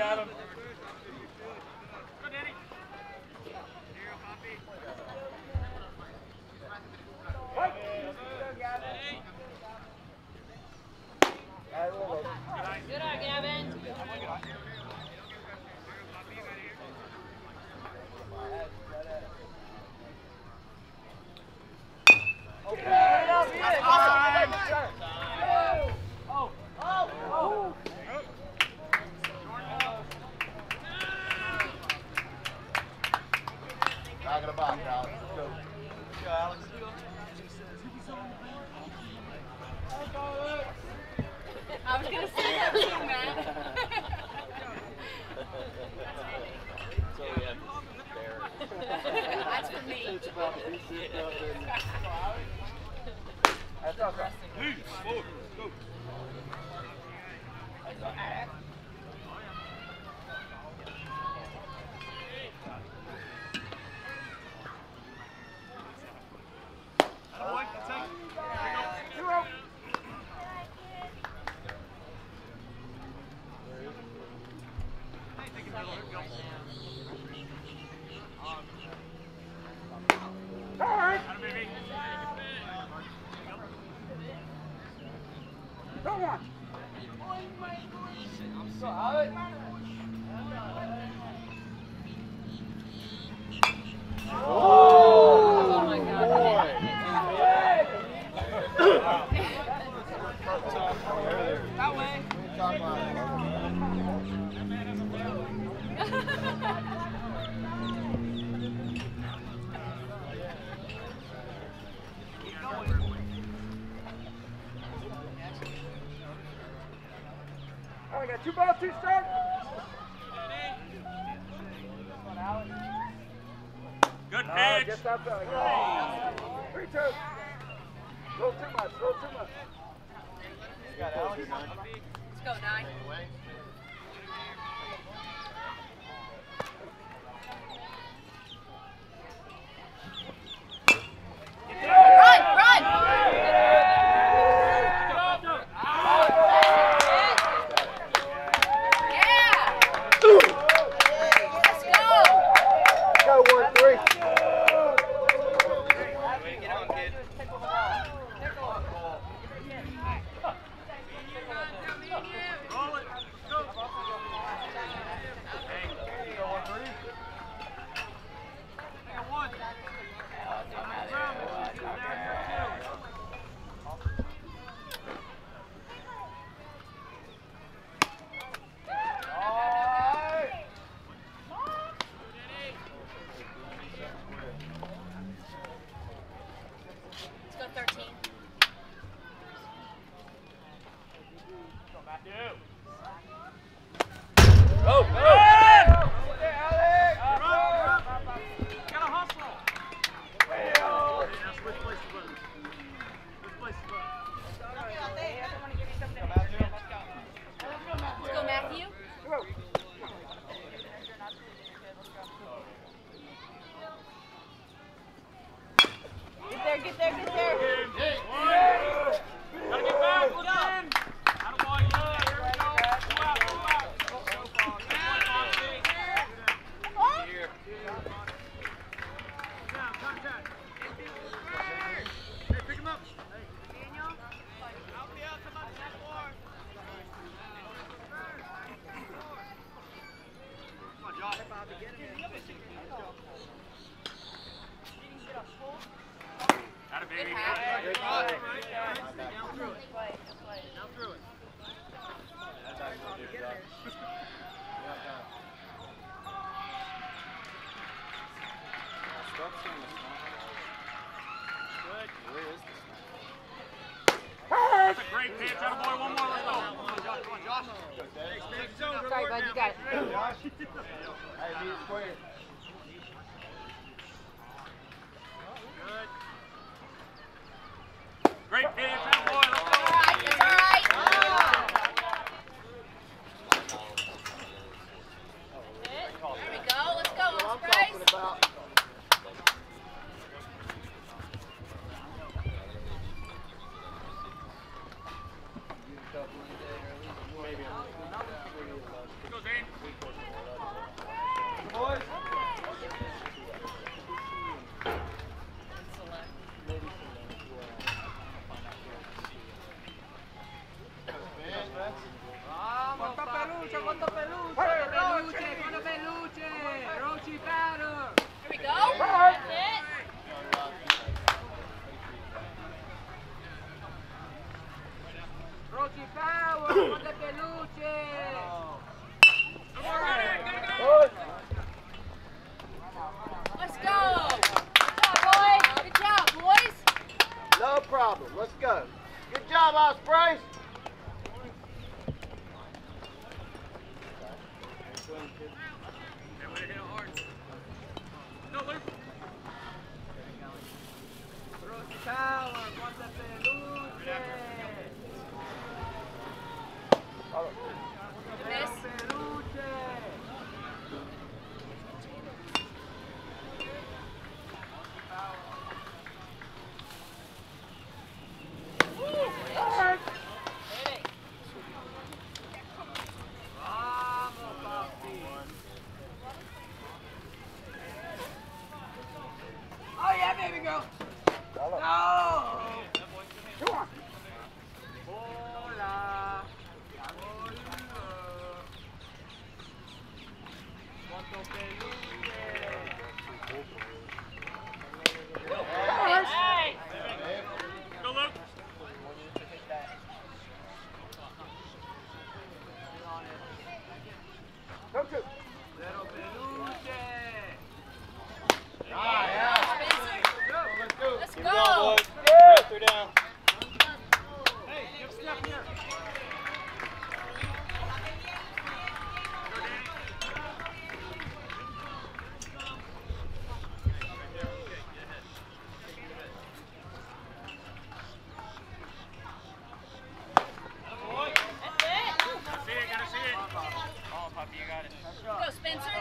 got him. Good eye, Gavin. Back of the box, Alex. Let's go. Go, Alex. I was going to say that too, Matt. So we have there. That's for me. It's about to be sitting up in there. That's okay. Forward. Go. Oh, my God. That way. Oh, we got 2 balls, 2 strikes. Good pitch. Gets out there. 3-2. Roll too much. Roll too much. Got Alex. Let's go, 9. Run! Run! Yeah! Let's go! Go 1-3. Get on, kid. Roll it. Go. Hey, go 1-3. One. Let's go 13. Go! Go! Let's go, Matthew. Get there, get there, get there. Gotta get back, look in. Attaboy, good. Here we go. 2 out, 2 out. Here. Down, contact. Hey, pick him up. Daniel. Out the out, come up, that floor. Come on, Josh. Got it, baby. Good pass. Good pass. Down through it. Down through it. That's actually a good job. Good. That's a great pitch. Attaboy, one more. Let's go. Come on, Josh. Come on, Josh. Sorry, bud, you got it. Josh. Hey, he's square. Good. Great pitch. Attaboy. Let's go. All right, that's all right. There we go. Let's go, What I'm Ospreys. talking about. Let's go, Zane. Timeout, Bryce. Oh yeah, baby girl. No. Come on. Hey! Go, Luke. Go to. Let's go. They're down. Hey, give Steph here. Go, Spencer.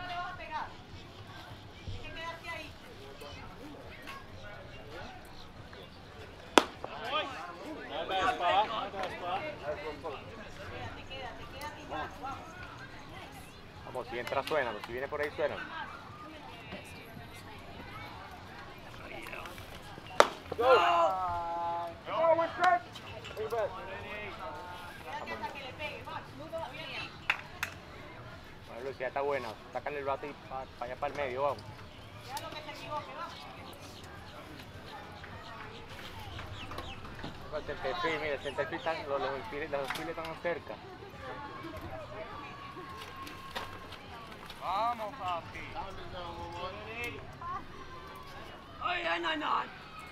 Vamos, si entra, suénalo. Si viene por ahí, suénalo. Go. Go, we're straight. Bring back. La velocidad está buena. Sácale el brazo y para allá para el medio, vamos. El centerfield, mira, el centerfield están, los alfiles están cerca. Vamos, papi. Ay, ay, no, no.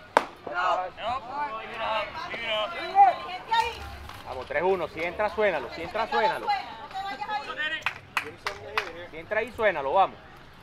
Vamos, 3-1. Si entra, suénalo. Si entra, suénalo. Si entra ahí, suénalo, vamos.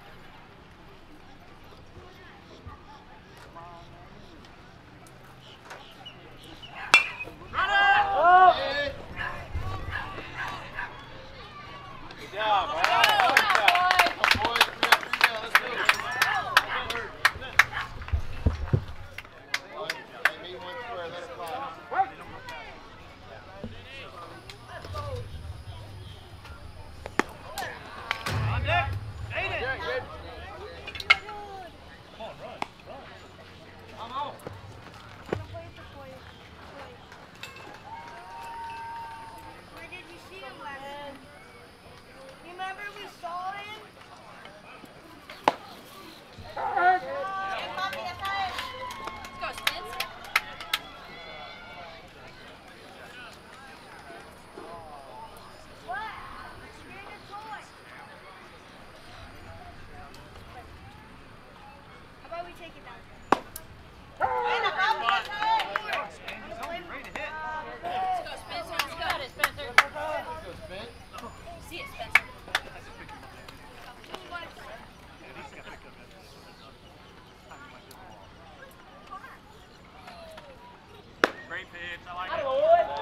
Great pitch. I like it.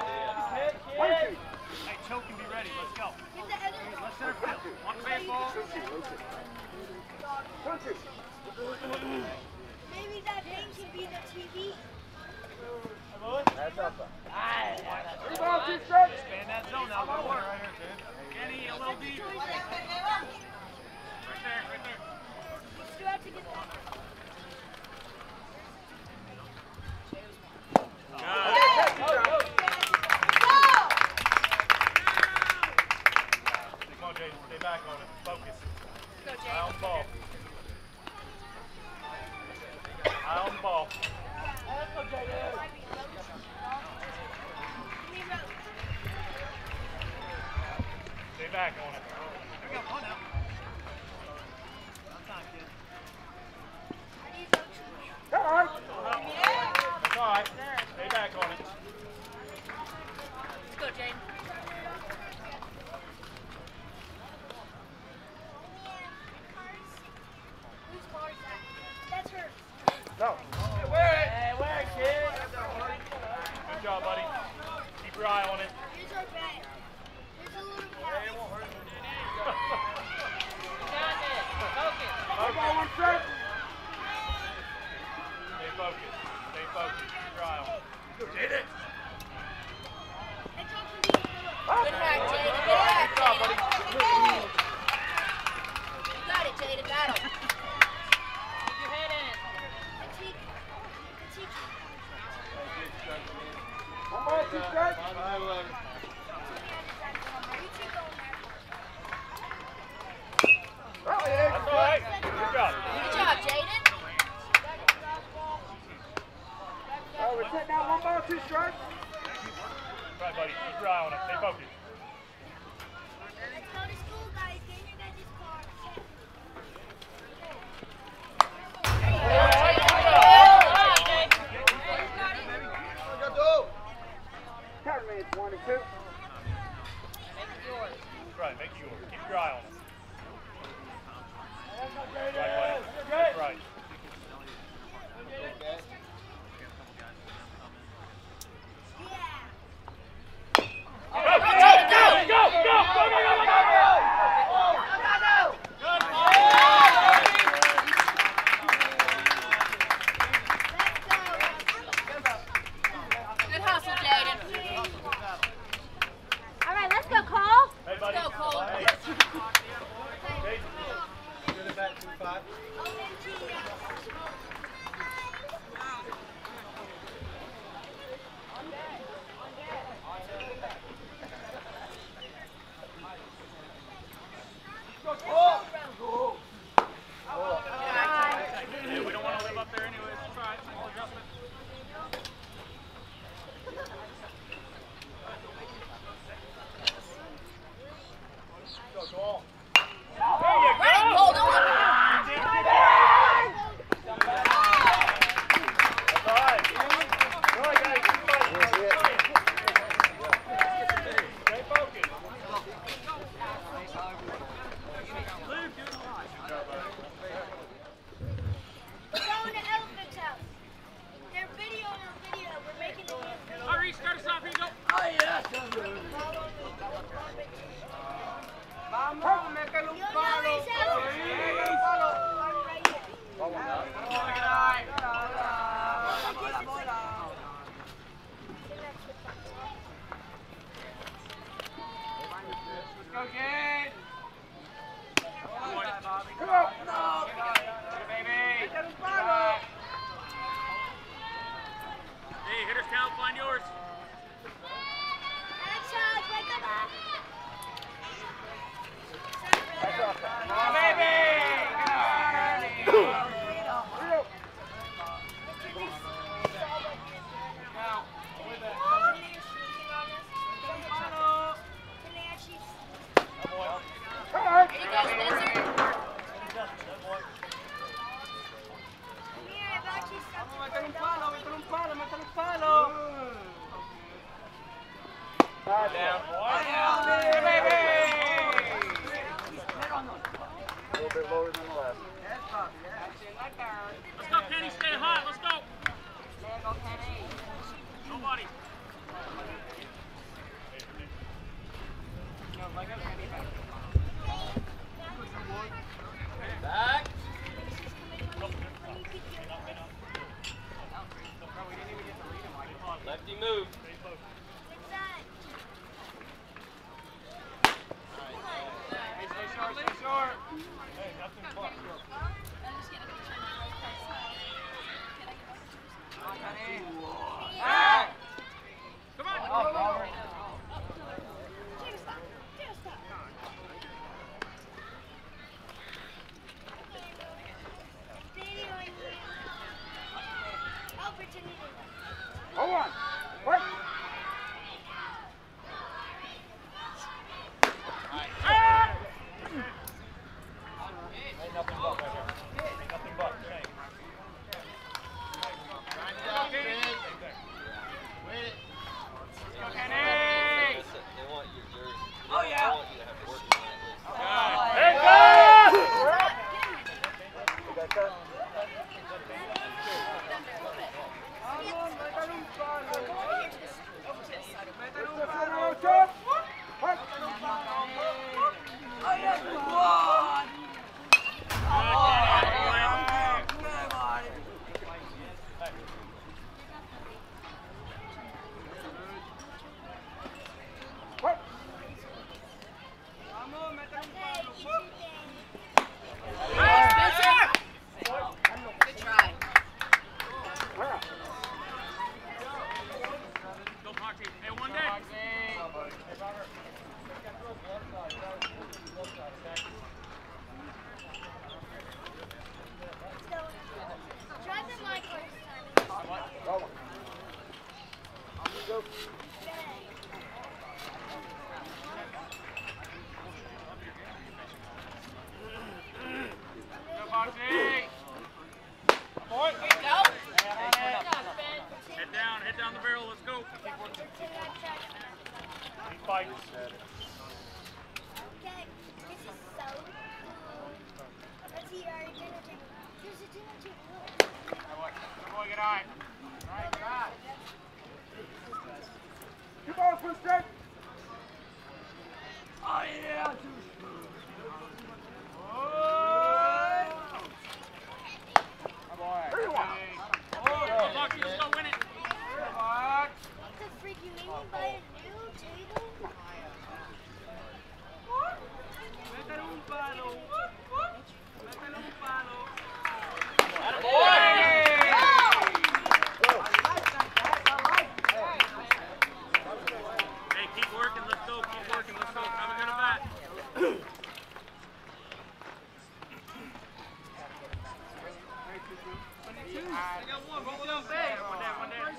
Hey, choke and be ready. Let's go. Let's center field. One baseball. Maybe that thing should be the TV. That's up. Expand that zone now. Good work. Kenny, a little deep. Right there, right there. You have to get that. Come on, Jaden. Stay back on it. Focus. Go, Jay. Eye on the ball. Eye on the ball. Stay back on it. We got one out. That's not good. Come on. That's all right. Stay back on it. focused. Stay focused. Keep your eye on him. Hit it. Good hack, Jaden. Good hack, Jaden. You got it, Jaden. Battle. Keep your head in. Critique. Critique. One ball, two strikes. Oh, yeah. That's all right. Good job. Good job, Jaden. We're sitting out one ball, two strikes. Right, buddy. Keep your eye on him. Stay focused. Let's go to school, guys. Get your guys' car. Cameraman's 1 and 2. Right, make yours. Keep your eye on him. Right, buddy. That's right. Good hustle, Jaden. All right, let's go, Cole. Hey, buddy. Go, Cole. Hey. Yeah, we don't want to live up there anyways. It's all right. Small adjustment. Right, Cole. Don't look. That's all right. All right, guys. Keep fighting. Stay focused. We're going to Elephant's house. They're videoing our video. We're making the video. All right, start us off. Here you go. Oh, yes. Vamos, métele un palo. Métele un palo. Go again. Come on. Métele un palo. Hey, hitters count. Find yours. Headshot, break them up. Come on, baby. Good. Come on. Here you go, Spencer. Métele un palo, métele un palo, métele un palo. Down. Hey, baby. A little bit lower than the last. Let's go, Kenny. Stay hot. Let's go. Nobody. Back. Lefty move. Stay short. Hey, nothing but. Come on. Hold on. Work. Ain't nothing but right here. Ain't nothing but. Shane. They want your jersey. Oh, yeah. They want you to have to work tonight. Hey, go! You got that? Vamos, métele un palo. boy. Okay, this is so cool. Let's see our dinner table. There's a dinner table. Look. Good boy, get on. Right, right. Two balls, one straight. Oh yeah. Three, one. Oh, Bucky, let's go win it. The freak, you made me buy a new table? Métele un palo. Métele un palo. Hey, keep working, let's go, keep working, let's go. Have a good at bat. I got one, roll it up there. One there.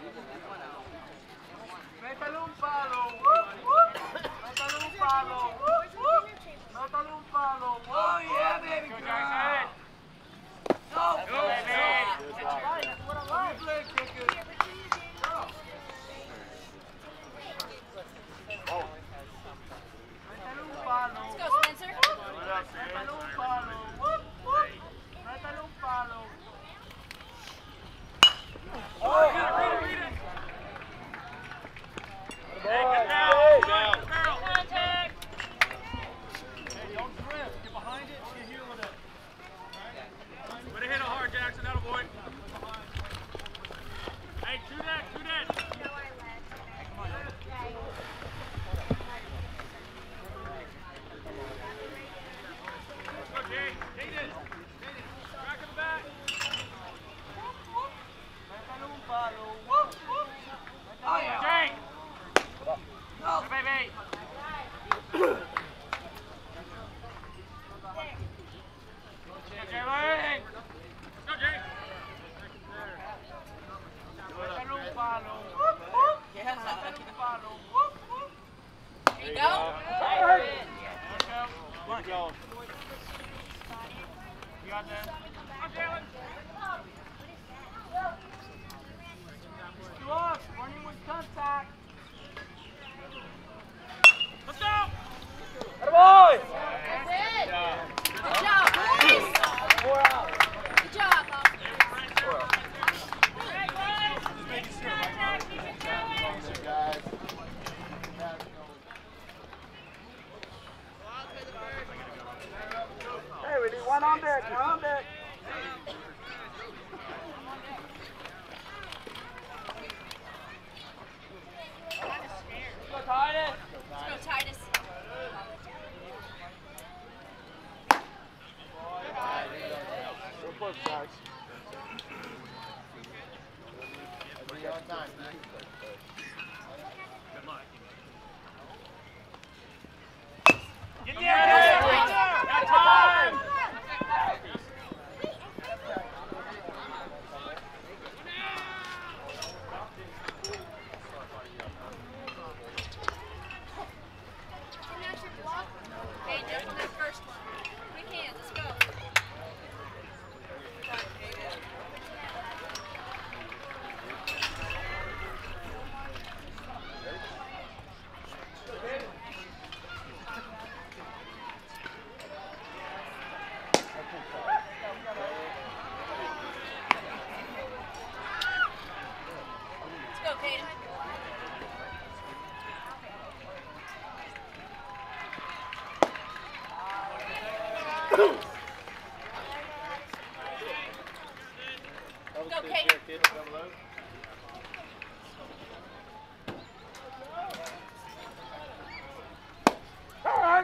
Métele un palo. Métele un palo. Métele un palo. Oh yeah, baby Good, girl. guys, ahead. No. Go, baby. That's what I like. Play, kick it. Métele un palo. Let's go, Spencer. Métele un palo. Métele un palo. Read it. Hey, get down. Barrel. Contact. Hey, don't drift. Get behind it and get heel with it. Way to hit it hard, Jackson. That'll boy. Hey, shoot that. Go, Jay. Jaden. Back in the back. Métele un palo. Oh yeah. Jay. No. Hey, baby. Go, Jalen. Go, Jay. Métele un palo. Yeah. Métele un palo. There you go. Let's go. You got this. Go, Jalen. Two off. Running with contact. Let's go. Boy. That's it. Good job, boys. Good job, Bob. Hey, we need one on deck. One on deck. Let's go, Titus. Good work, guys. Get there. Got time. And that's your block. Okay, just on that first one. Quick hands, let's go. Let's go, Kaden. Go, Kaden. All right.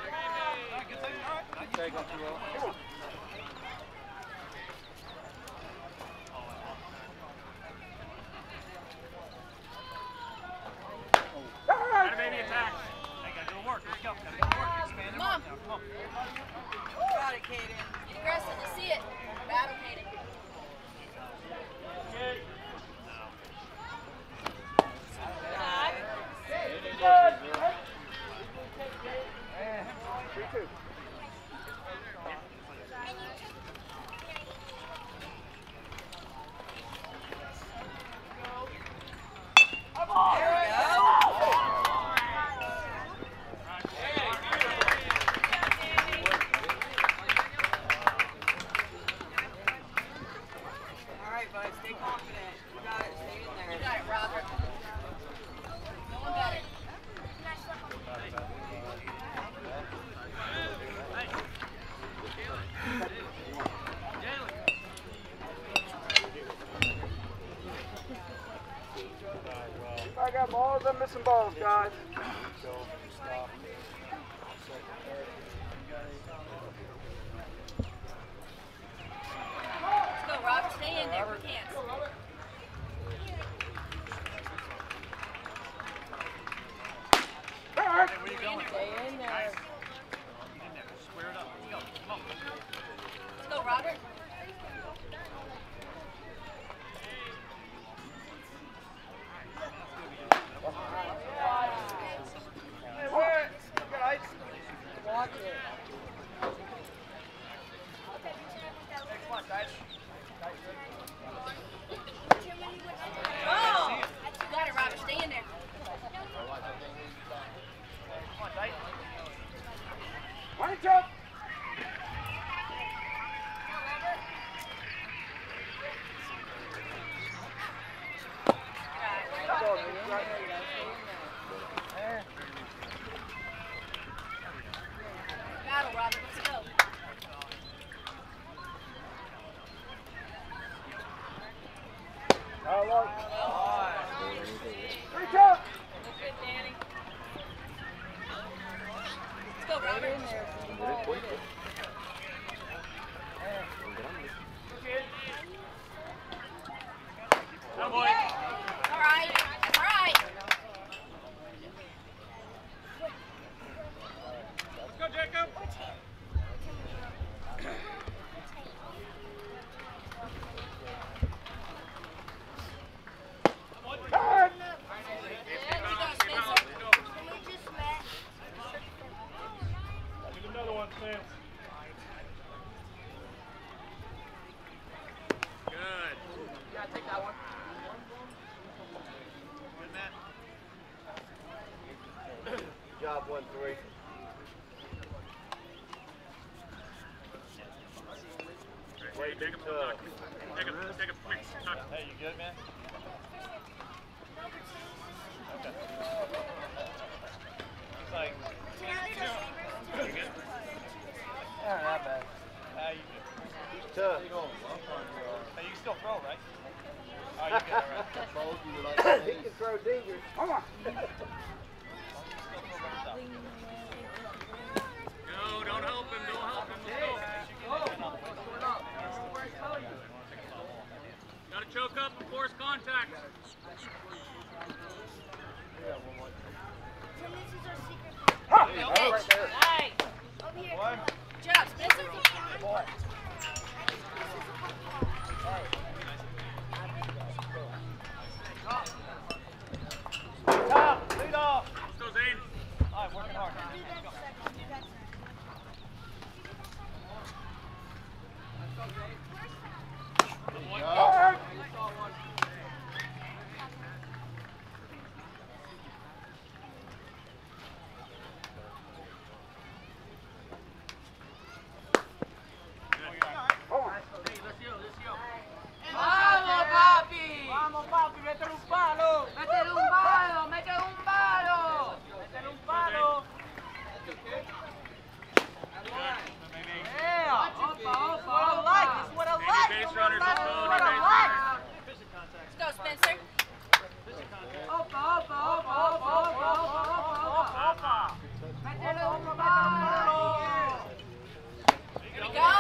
Gotta baby attack. Hey, gotta go to work. Let's go. Gotta go to work. Expand it Come on. now. Come on. Got it, Kaden. Get aggressive, let's see it. Battle, Kaden. There we go. bud. Stay confident. You got it. Stay in there. You got it, Robert. No one got it. I got balls, I'm missing balls, guys. Let's go, Robert. Stay in there. We can't. Stay in there. Square it up. Let's go. Come on. Let's go, Robert. Watch it. Oh! You got it, Robert. Stay in there. Money jump. Battle, Robert. Let's go. Oh, look. Three jump. That's good, Danny. Let's go, Robert. Come on, boy. All right. All right. Let's go, Jacob. Turn. Get another one, Sam. Good. Yeah, take that one. Good, Matt. Good job, 1-3. Hey, Jacob, come back. Jacob, quick. Hey, you good, man? Okay. It's like, you good? Yeah, not bad. You good? Tough. Hey, you can still throw, right? Oh, you good, all right. He can throw dingers. Come on. Go, don't help him, don't help him. Let's go. Gotta choke up and force contact. Nice. Good job, Spencer. Top, lead off. Let's go, Zane. All right, working hard. Turn. ¡Vamos, papi! ¡Vamos, papi! ¡Métele un palo! ¡Métele un palo! ¡Métele un palo! ¡Métele un palo! Yeah! Opa, opa! What I like! This is what I like! Base runners, let's go. What I Base like! runners. Let's go, Spencer! Opa, opa, opa, opa, opa, opa, opa! ¡Métele un palo! Here we go!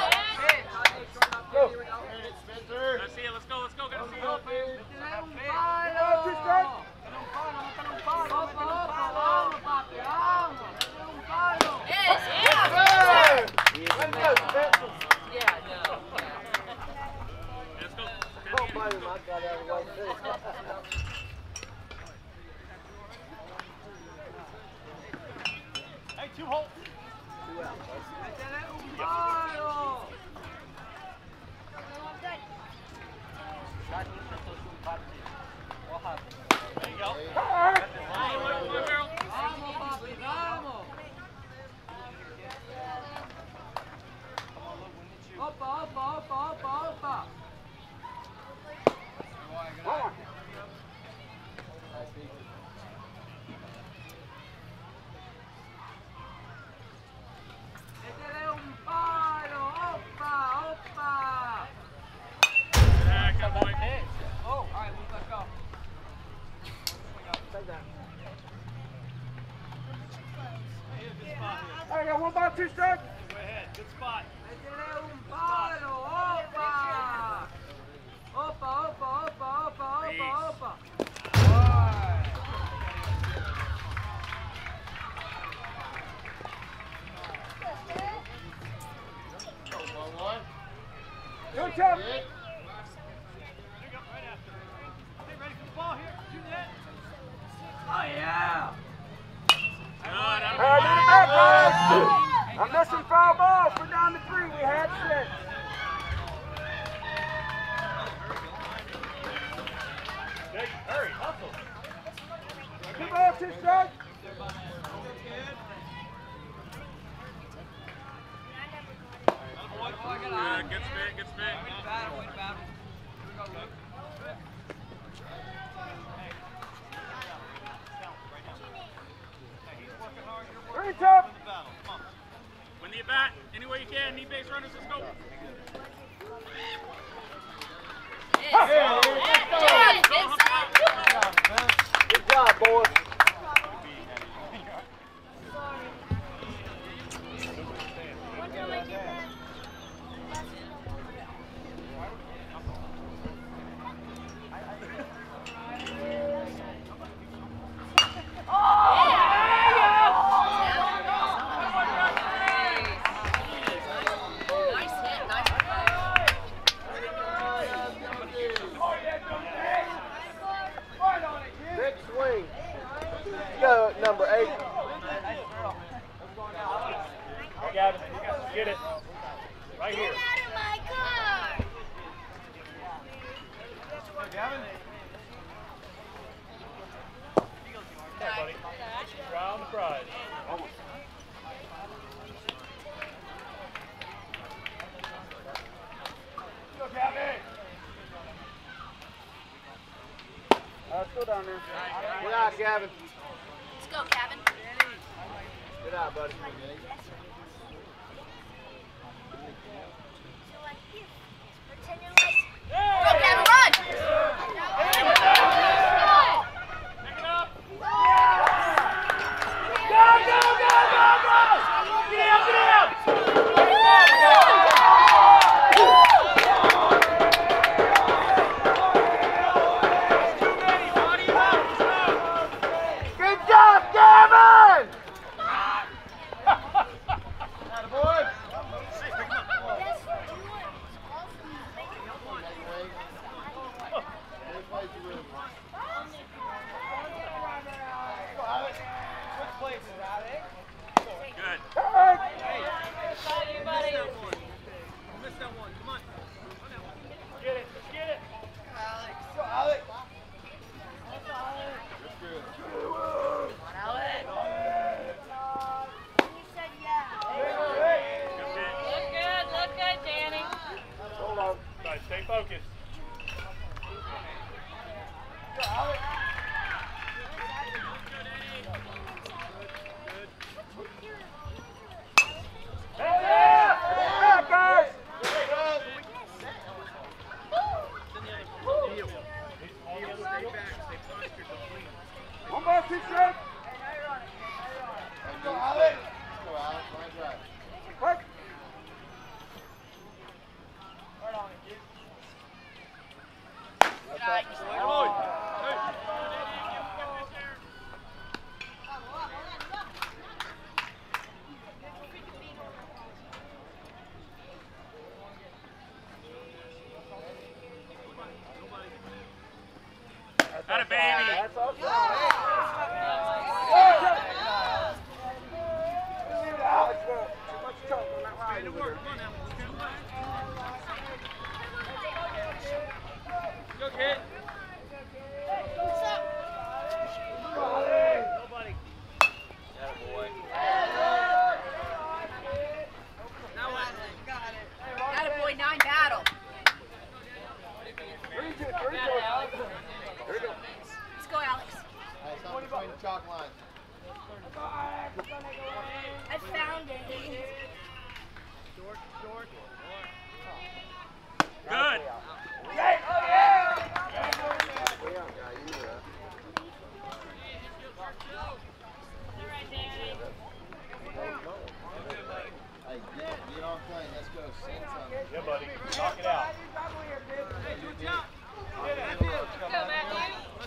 Gotta see it, let's go, let's go. Gotta see it. ¡Métele un palo! ¡Métele un palo! ¡Métele un palo! ¡Opa, opa! ¡Vamos, papi! ¡Vamos! ¡Métele un palo! Yes, yeah! Yeah, no. Let's go. Oh, my God, that was good. Hey, 2 holes. ¡Métele un palo! There you go. Turn. ¡Vamos, papi! ¡Vamos! ¡Opa, opa, opa, opa, opa! Good job. Oh, yeah. I'm missing foul balls. We're down to 3. We had 6. Hurry, hustle. Good ball, T-Strike. Good spin, good spin. Very tough. Win the at-bat any way you can. Need base runners, let's go. Good job, boys. One time I did that. Big swing. Go, number 8. Gavin, get it. Right here. Get out of my car! Hey, buddy. Round the prize. Go, Gavin. Still down there. Good out, Gavin. Let's go, Kevin. Good out, buddy. So like this. Pretend you're like... Go, Kevin, run! Pick it up. Go, go, go, go, go! Get him, get him! Good job, Gavin! Attaboy. That's doing Good. Missed that one. Come on. Get it. Let's get it. You said yeah. Good hit. Danny. Hold on. Guys, stay focused. Yeah, guys! One more, T-shirt. Go, Alex. Go, Alex. Quick. Atta baby. That's awesome. Alex, too much choke on that ride over there. Come on now. Go, kid. Nobody. Attaboy. Now what? Attaboy, 9 battle. There you go. Let's go, Alex. I found it. Good. Yeah, buddy. Knock it out. Go, Matthew.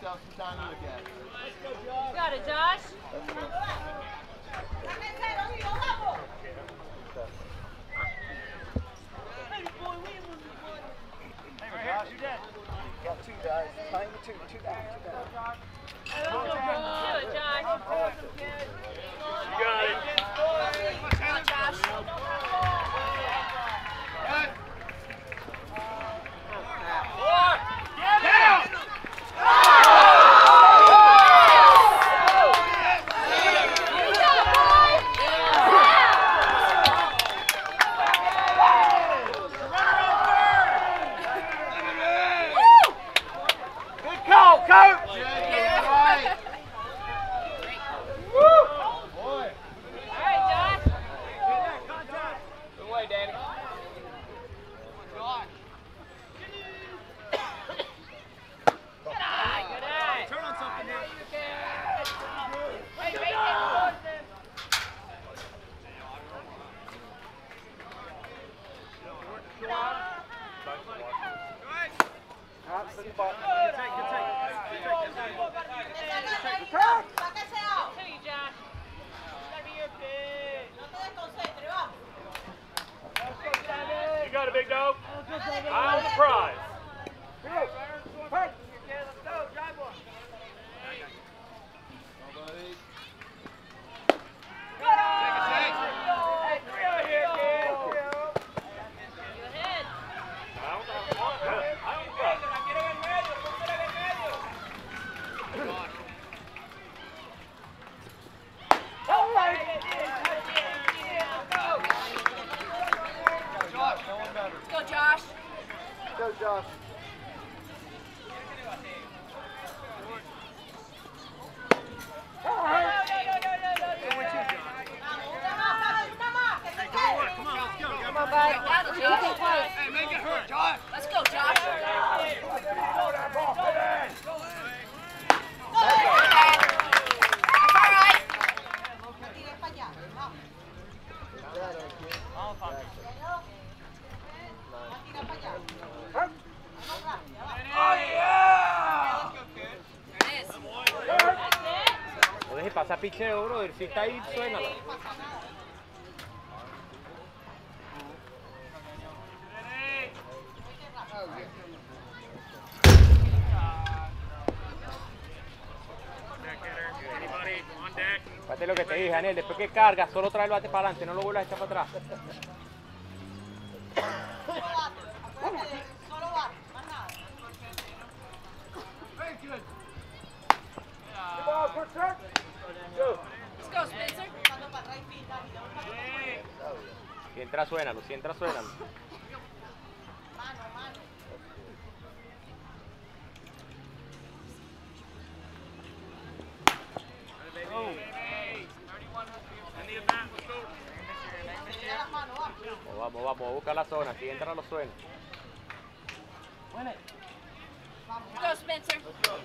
yourself some time to look at it. Got it, Josh. Josh, you dead. Got two guys. Playing with two guys. Do it, Josh. You got it. Come on, Josh. Good call, coach. Good way, Danny. Turn on something here. Good ball. To you, Josh. You got it, big dog. Eye on the prize. Hey. You ahead. Eye on the prize. Let's go, Josh. Go, Josh. Come on, let's go. Come on, bud. Josh. Hey, make it hurt, Josh. Let's go, Josh. That's all right. There it is. No dejes pasar picheo, brother. Si está ahí, suénalo. Anybody on deck? Fíjate lo que te dije, Daniel. Después que cargas, solo trae el bate para adelante. No lo vuelvas a echar para atrás. Good ball, good shot. Go. Let's go, Spencer. Si entra, suénalo. Si entra, suénalo. Vamos, a buscar la zona. Si entra, lo suena. Let's go, Spencer.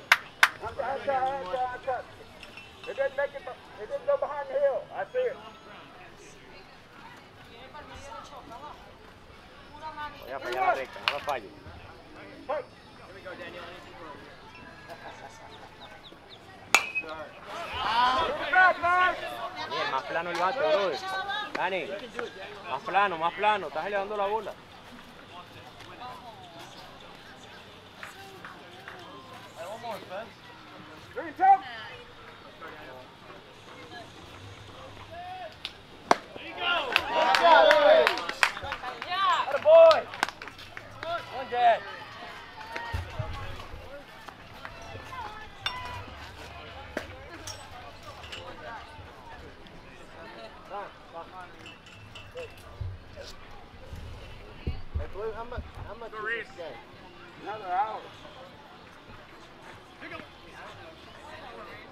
Outside. It didn't make it. It didn't go behind the hill. I see it. Voy a fallar la recta. No la falles. Hey. Get back, man. Daniel, más plano el bate, brother. Dani, más plano. Estás elevando la bola. Green top. Yeah. Boy. One dead. Hey, Blue, how much is this game? Another hour.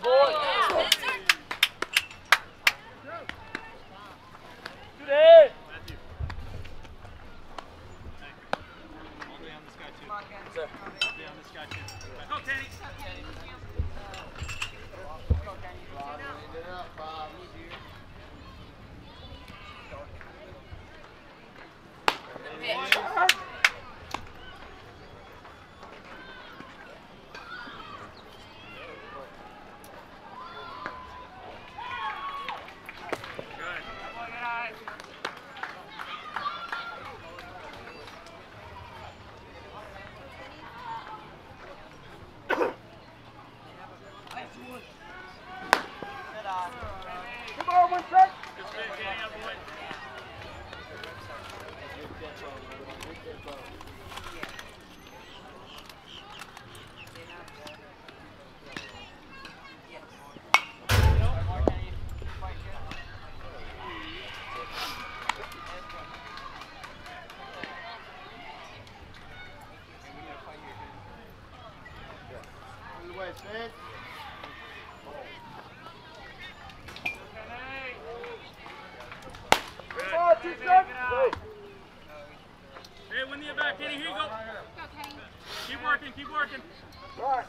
boy. Good head. Matthew. Only on this guy too. Sir. Only on this guy too. Go, Kenny. Come on, one sec. Good fit, Kenny, up boy. Come on, T-shirt. Hey, win the back, Kenny. Here you go. Keep working, keep working. Right.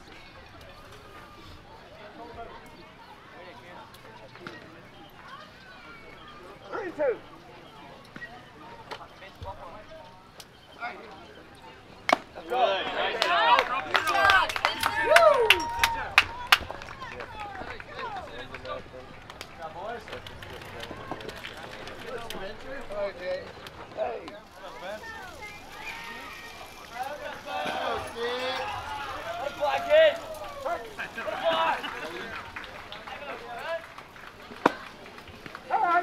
3-2. Good. Nice job. All right.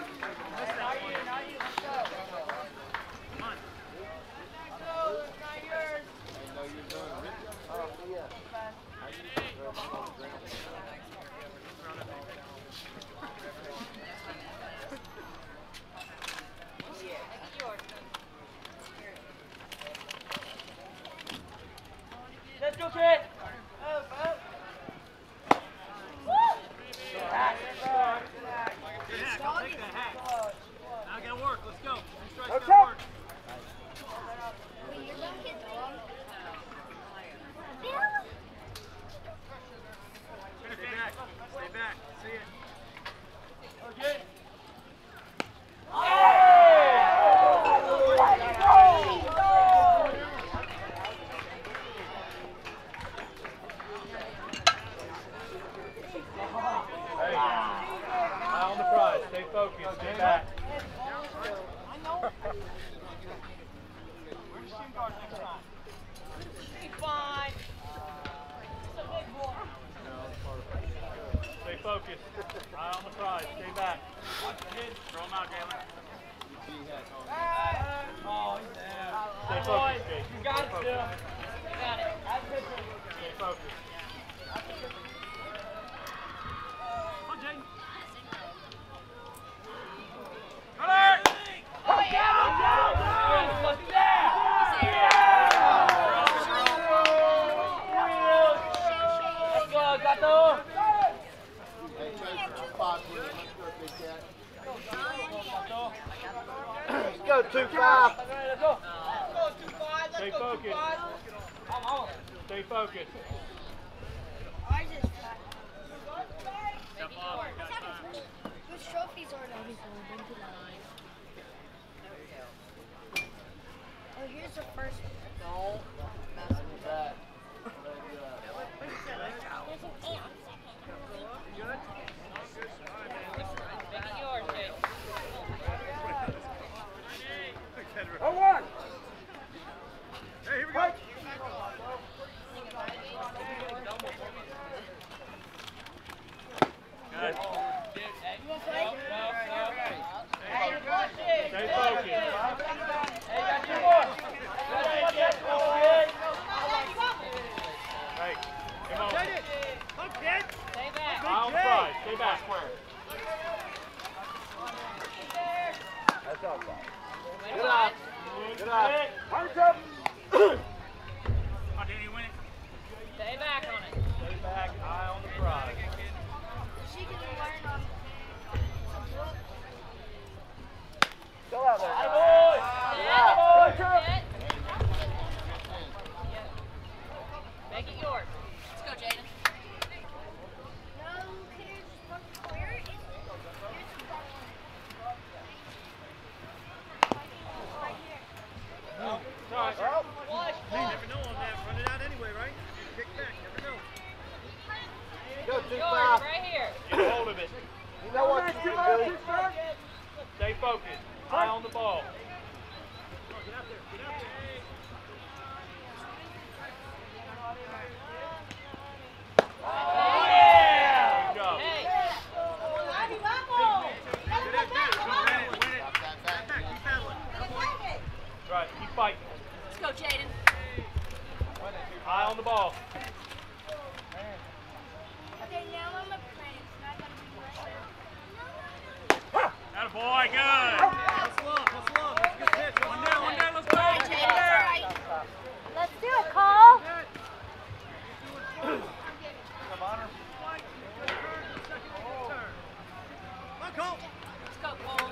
Let's go, kid. Good hack. I'll take that hack. Now I gotta work. Let's go. Two strikes, Okay. gotta work. Wait, you're back in the Stay back. Stay back. See it. Okay. Eye on the prize. Stay focused. Stay back. Where's shin guard next time? Be fine. It's a big boy. Stay focused. Eye on the prize. Stay back. Throw him out, Galen. Oh, he's down. Stay focused, Jake. You got it still. You got it. Stay focused. Come on, Jake. Alert! Let's go, Gato. Let's go, 2-5. Let's go. Stay focused. Stay focused. Ours is flat. Step off. You got time. Whose trophies are those? Oh, here's the first one. Don't mess with that. There's an ant. Oh, one. Hey, here we go. Right. Good. You want to play? Stay focused. Hey, got two more. Hey, come on. Stay back. Eye on the prize. Stay back. That's outside. Good eye. Good eye. Hands up. Come on, Danny, win it. Stay back on it. Stay back. Eye on the prize. 2-5. Right here. Get a hold of it. You know what you do, Billy. Stay focused. Eye on the ball. Yeah! Good job. Right, keep fighting. Let's go, Jaden. Eye on the ball. Okay, now I'm a prince. Now I gotta be right there. Attaboy, good. Let's love. Good pitch. One down, let's go. Alright, Jaden, it's alright. Let's do it, Cole. Let's go, Cole.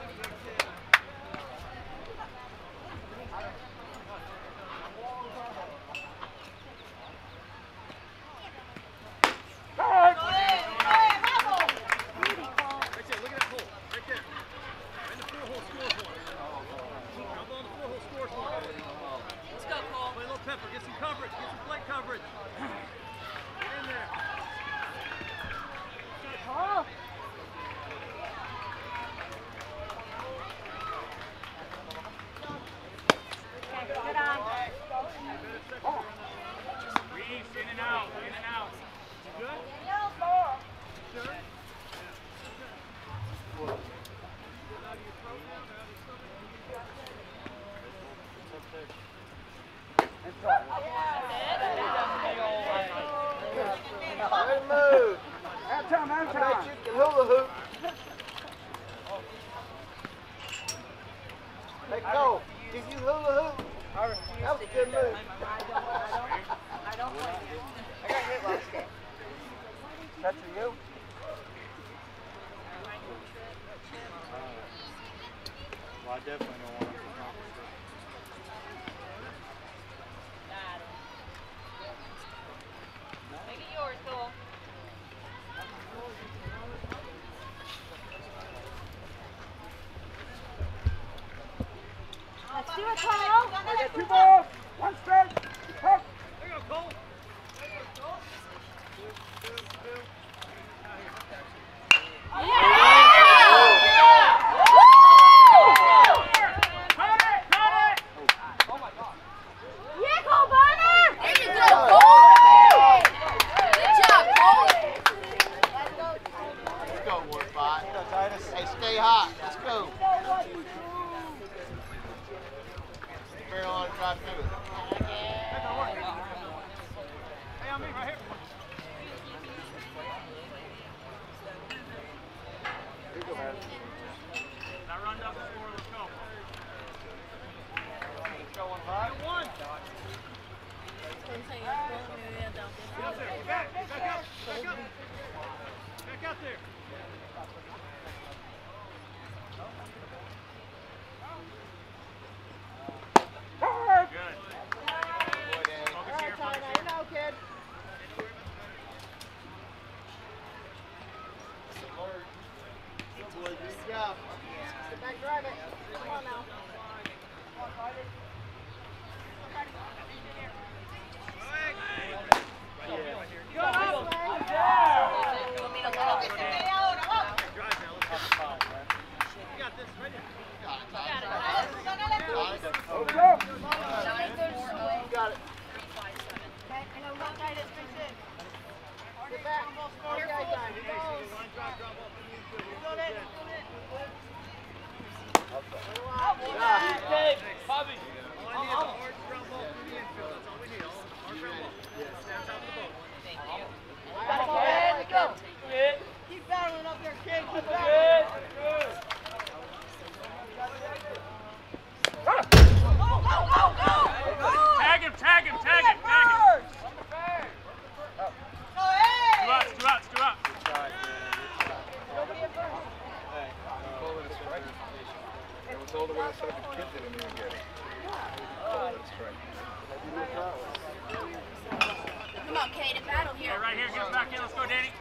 Let's go, Cole. Play a little pepper. Get some coverage. Get some plate coverage. Get in there. Cole. Okay, good on. Reese, in and out. Good? Way to move. Out time, I out bet time. you can hula hoop. Hey, Cole, did you hula hoop? That was a good move. I don't play. I got hit last game. That's for you? Well, I definitely don't want to. Make it yours, Cole. Let's do it, Cole. I got 2 balls. 1 strike. Hook. There you go, Cole. Yeah, Cole Bonner. There you go, Cole. Good job, Cole. Let's go, Warfight. Hey, stay hot. Let's go. Barrel on and drive through it. Hey, on me, right here. Now run down the score. Let's go. Let's go 1-5. 1. Get out there. Get back. Back up. Back up. Back out there. Good. Focus here. Focus here. Good job. Sit back, drive it. Come on now. Bobby. All I need is a hard ground ball through the infield. That's all we need. Hard ground ball. Stand top of the boat. Keep battling up there, kid. Keep battling. Tag him. Two outs. It was all the way inside the kid didn't even get it. Oh, that's right. Come on, Caden, battle here. Yeah, right here. Get us back in. Let's go, Danny.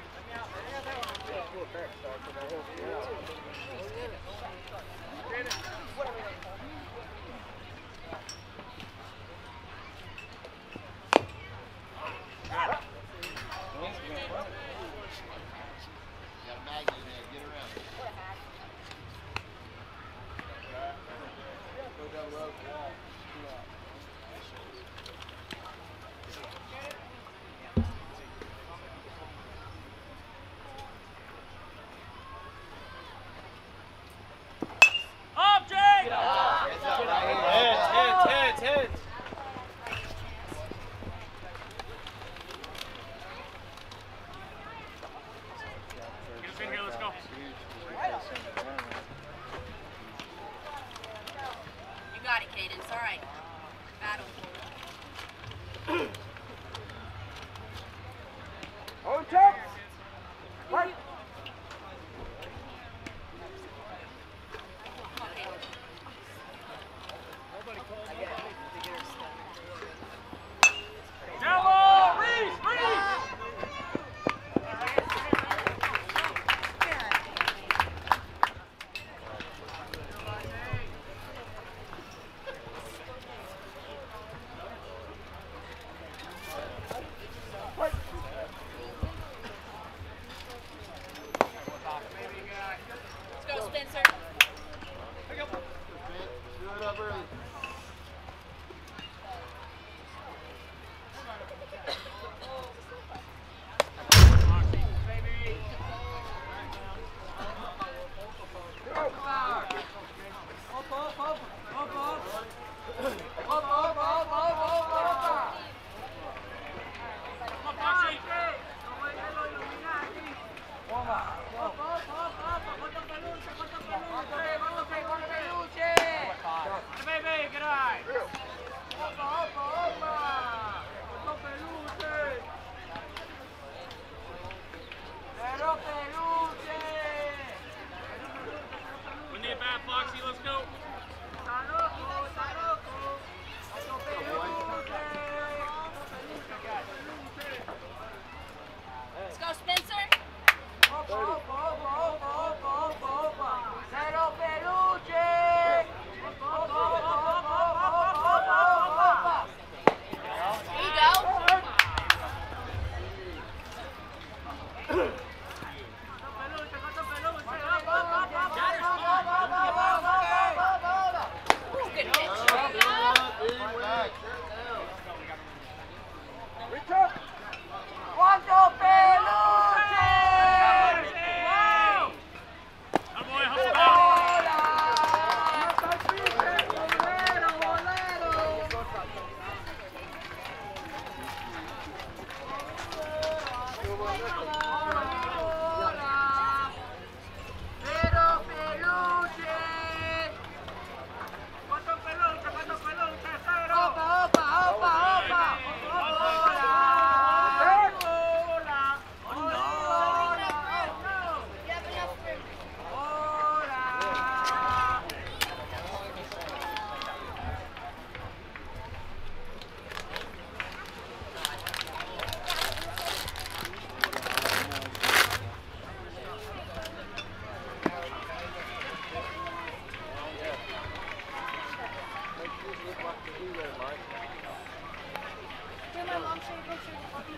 On top. Right. Jello! Reese! Reese! Let's go, Spencer. Good up early. We need a bat, Foxy. Let's go. Let's go, Spencer. There you go. Good pitch. Boy, hustle back. You have enough for Can my mom show you a picture of the puppy?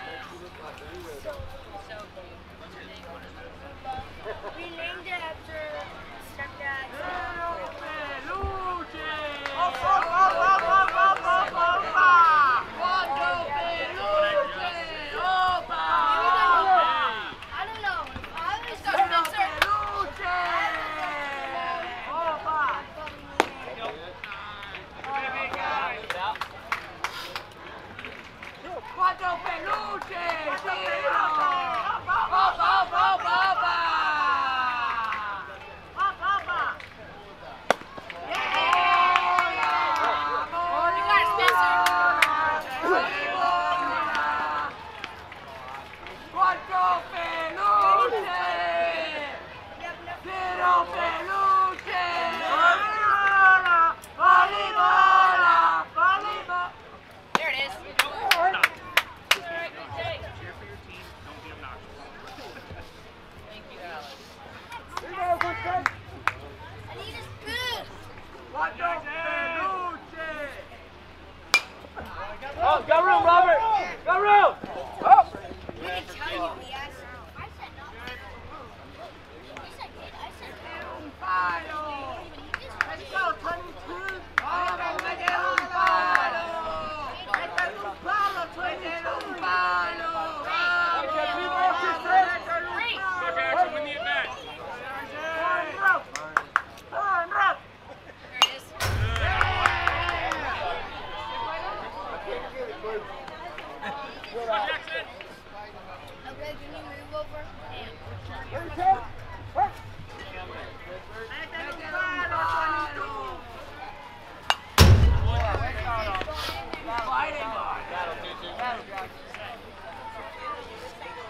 We named it after stepdad. I don't know. Let's go, Spencer. Cuatro peluches. You got it, Spencer. Cuatro peluches. Cero peluches. Voleibol. Voleibol. There it is. Stop. Cheer for your team. Don't be obnoxious. Thank you, Alex. I need a spoon. Cuatro peluches. Oh, got room, Robert! Got room! Up. We didn't tell you, yes. I said no. You said good. I said no. Palo. Let's go, 22. Vamos, mete un palo. Mete un palo, 22 palo. Quick action, win the event. There it is. Come on, Jackson. Okay, can you move over? Fighting on.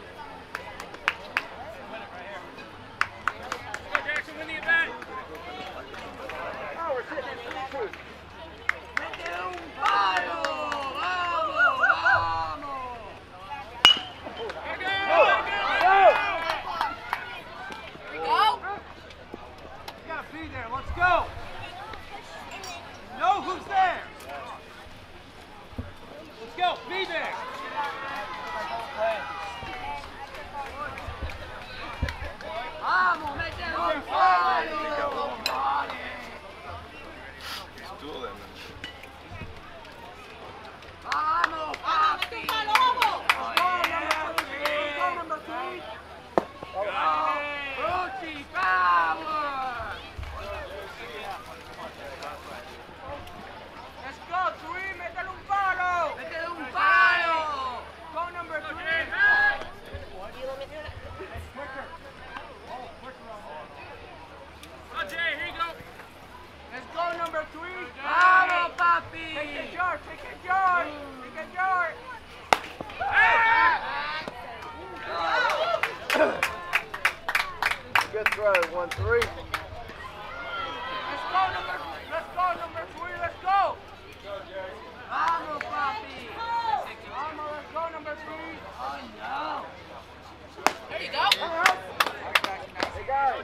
0, 1-3. Let's go, number 3, let's go! Vamos, papi! Vamos, let's go, number 3! Oh, no! There you go! Hey, guys.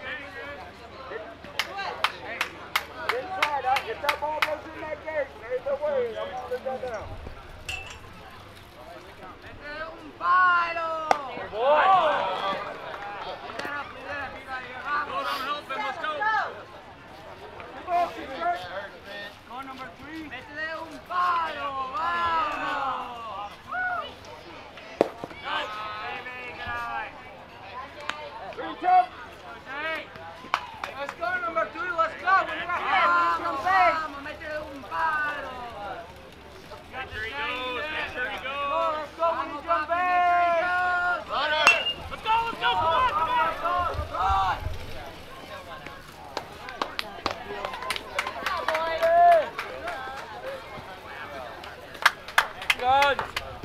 Inside, if that ball goes in that gate, there's no way. I'm going to put that down. ¡Métele un palo! Go number 3. ¡Métele un palo! ¡Vamos! Let's go, number 2, let's go! ¡Vamos, vamos! ¡Métele un palo! Make sure he goes. Make sure he goes. Let's go, when you jump in! Let's go. Come on. Come on. Good.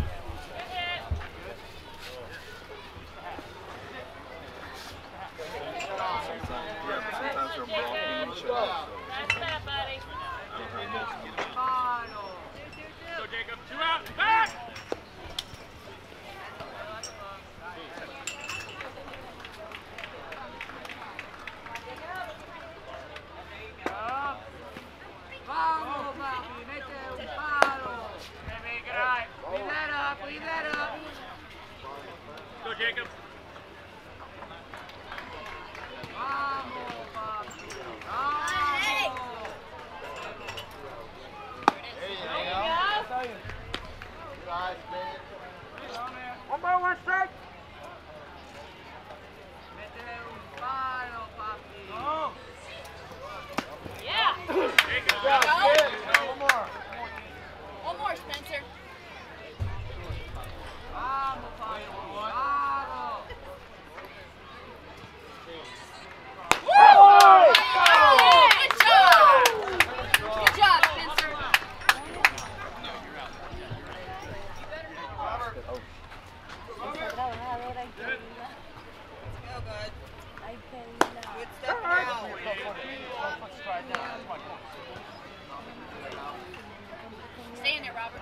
Sometimes they're blocking each other. That's that, buddy. I don't have much to get them. Palo! Go, Jacob. 2 out. Back. Vamos, papi, métele un palo! Clean that up! Go, Jacob. Vamos, papi! Hey! One more, one strike. Métele un palo, papi! Yeah. Jacob. One more. One more, Spencer. Vamos, papi! Vamos! Good job. Good job, Spencer. Good step now! Stay in there, Robert.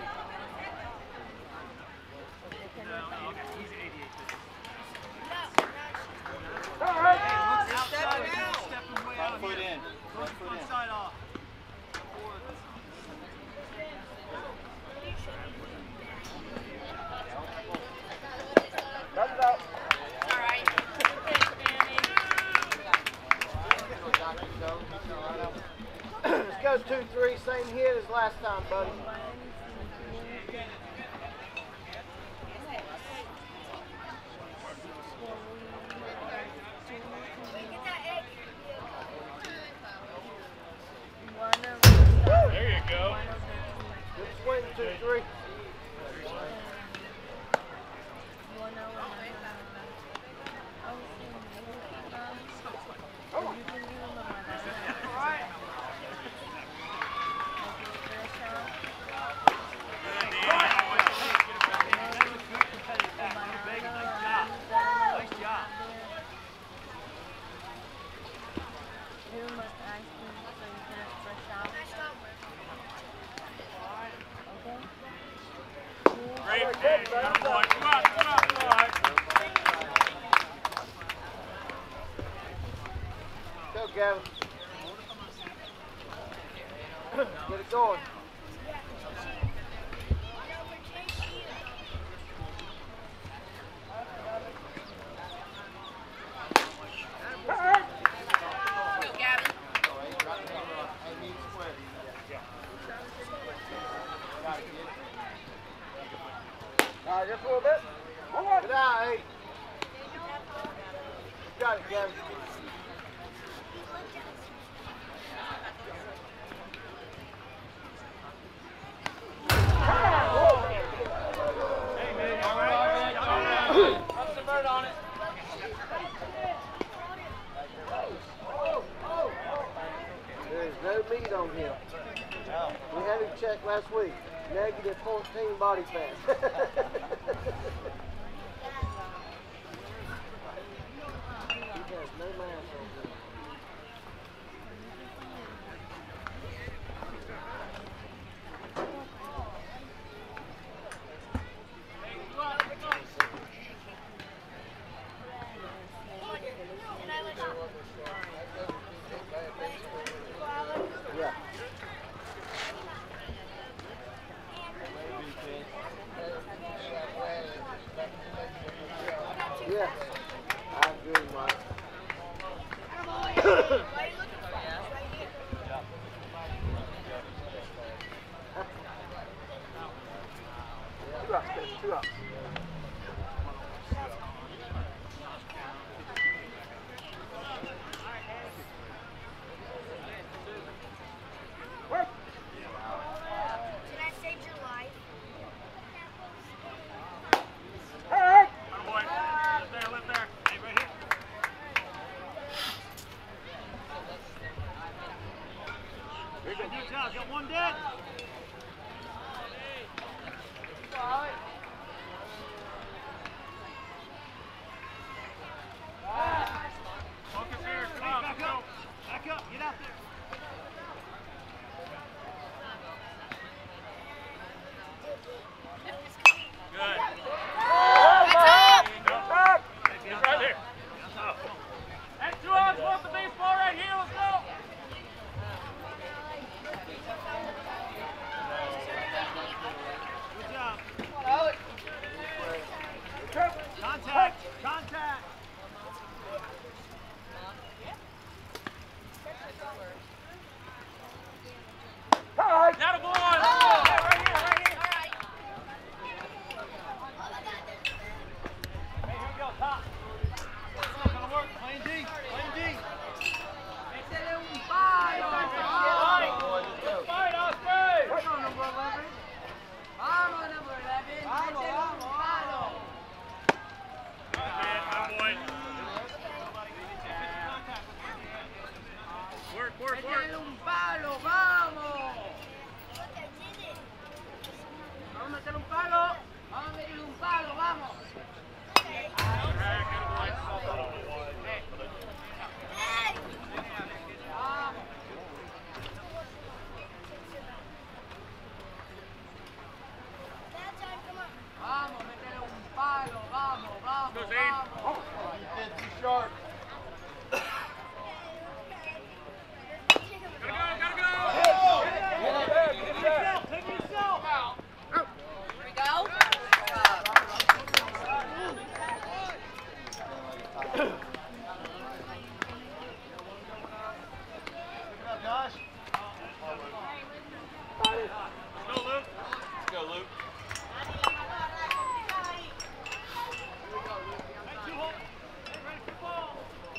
Cut it out. All right. This goes 2-3, same hit as last time, buddy. Get that egg. There you go. Good swing, 2-3. Great. Hey, come on. Come on. Come on. Come on. Go, Gavin. Get it going. Go, Gavin. All right, just a little bit. One more. Get out, hey. Got it, Gavin. There's no meat on him. We had him checked last week. Negative 14 body fat. He has no mass Yes, I agree, Mike. Why are you looking for? It's right here. Two ups, guys, 2 ups. Work. Did I save your life? Hey! Atta boy. Lift there. Hey, right here. Good job. Got one dead. Focus here. Come on, back up. Back up. Get out there. Good. Up! He's right there. Hey, 2 outs, both the baseball right here. Let's go. Good job. Contact. Contact. Hey! Atta boy. Right here. Right here. All right. Hey, here we go. Top. It's gonna work. Playing D. Playing D. Métele un palo. Fight, Osprey. Work on number 11. Vamos, number 11. Métele un palo. Boy. Work. Métele un palo, vamos. Vamos a meterle un palo. Vamos a meterle un palo, vamos. Vamos. Vamos, métele un palo, vamos, vamos, Go, Zane. vamos. Sharp. Gotta go. Take yourself. Here we go. Josh. Let's go, Luke. Hey, 2 hole. Hey, ready for ball.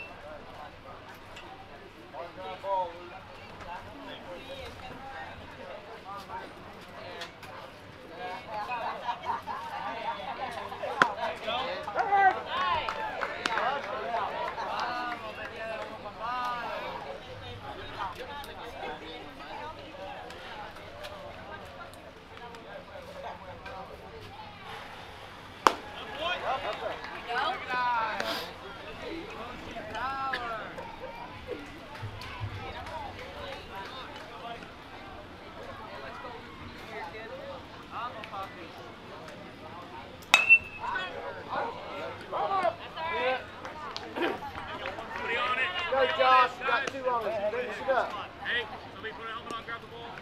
Somebody on it. Go, Josh. You got 2 on us. Finish it up. Hey, somebody put a helmet on, grab the ball.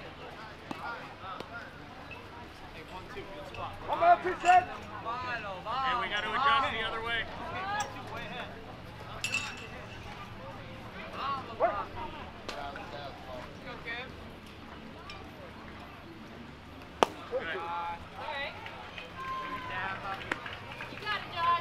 Hey, 1-2, good spot. Come on, 2 sets. Hey, we got to adjust the other way. Way ahead. Work. Good. You got it, Josh.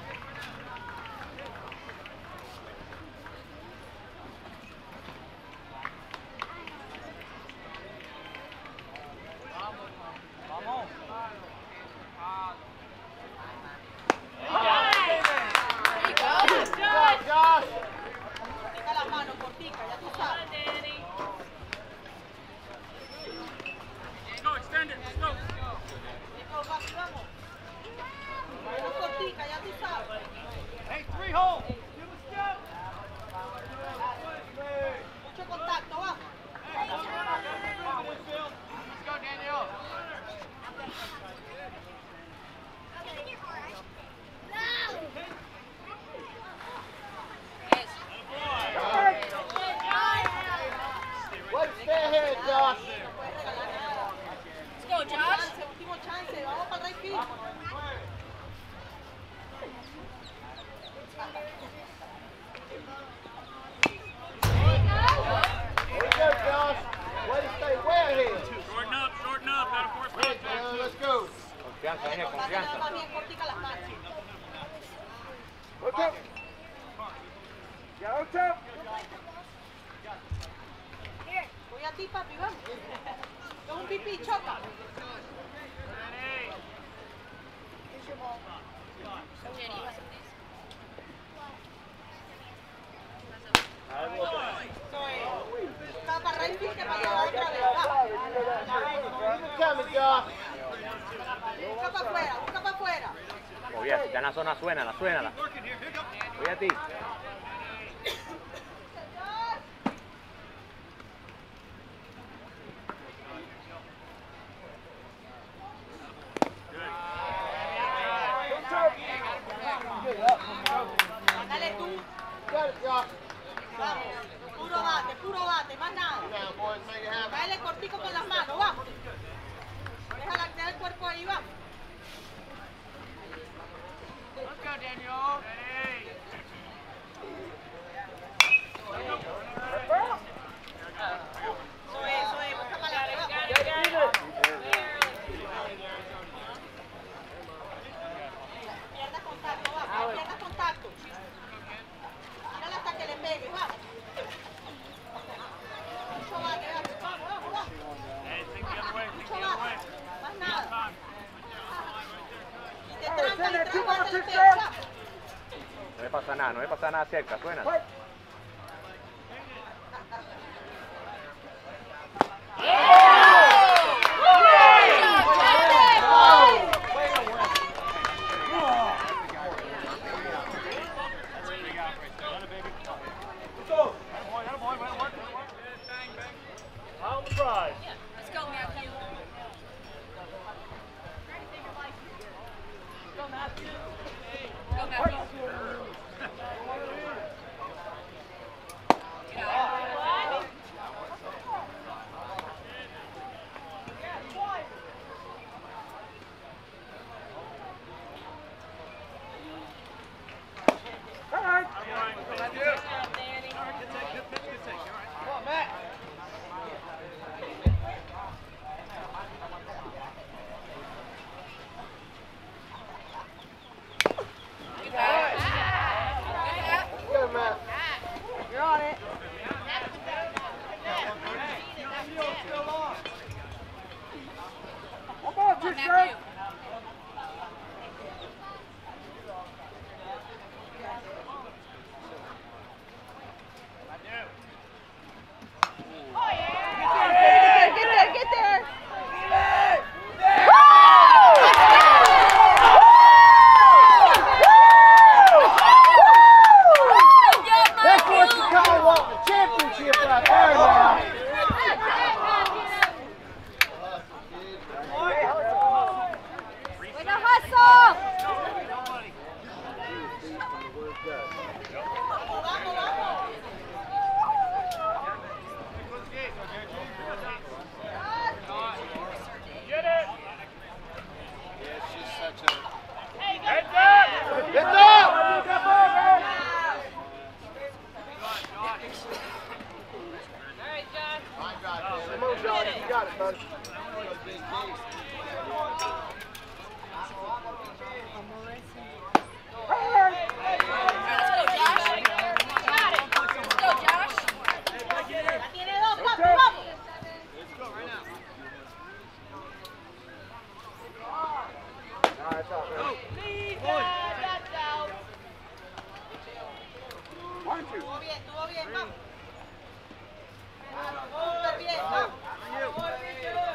There you go. Good job, Josh. Let's go, extend it. Let's go. Hey, 3 hole. Give a step. Let's go, Daniel. Yes. Wait, stay ahead, Josh. Let's go, Josh. JP, choca. Here's your ball. Jenny, you want some of these? Está para Rayfield que para llevar otra vez. Keep it coming, Josh. Busca para afuera, busca para afuera. Muy bien, si está en la zona, suénala, suénala. Voy a ti. Dale tú. Got it, Josh. Vamos. Puro bate, más nada. Now, boys, make it happen. Dale cortico con las manos, vamos. Déjala tener el cuerpo ahí, vamos. Let's go, Daniel. Eso es, busca para adelante, vamos. Pierda contacto, vamos. Pierda contacto. Tírala hasta que le pegue, vamos. Mucho bate, vamos, vamos. Mucho bate. Más nada. Y te tranca y tranca hasta el pecho, vamos. No me pasa nada, no me pasa nada cerca, suénala. On the prize. Let's go, Matthew. Go, Matthew. Get out. Good, Matt. You're on it. Come on, Matthew. Get there. That's what you call wanting a championship right there now. Way to hustle. Get it. It's just such a... Heads up. Heads up! Come on, Josh. You got it, buddy. Let's go, Josh. Got it. Let's go, Josh. La tiene dos, papi, vamos. All right, it's out, man. Estuvo bien, vamos. Súper bien, vamos.